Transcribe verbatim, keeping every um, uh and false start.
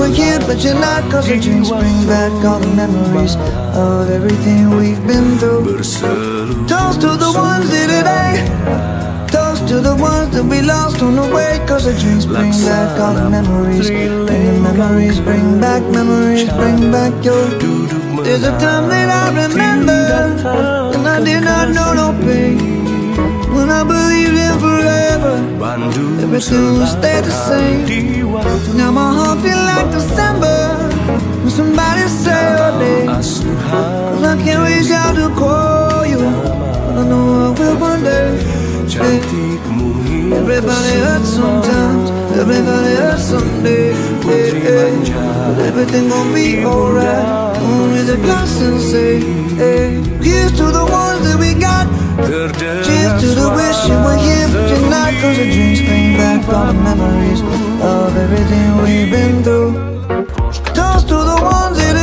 were here but you're not, cause the drinks bring back all the memories of everything we've been through. Toast to the ones here today, toast to the ones that we lost on the way, cause the drinks bring back all the memories, and the memories bring back, memories bring back your. There's a time that I remember, and I did not know no pain, when I believed in forever, everything will stay the same. Now my heart feel like December, when somebody say your name, cause I can't reach out to call you, but I know I will one day. Hey. Everybody hurts sometimes, everybody hurts someday. Hey, hey. But everything gon' be alright. Gonna raise a glass and say, hey. Here's to the ones that we got. Cheers to the wish you were here but you're not, cause the drinks bring back all the memories of everything we've been through. Toast to the ones that